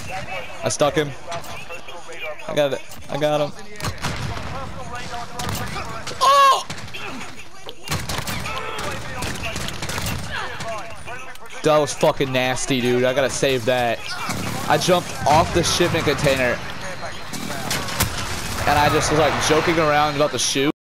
I stuck him. I got it. I got him. Oh! That was fucking nasty, dude. I gotta save that. I jumped off the shipment container and I just was like joking around about the shoot.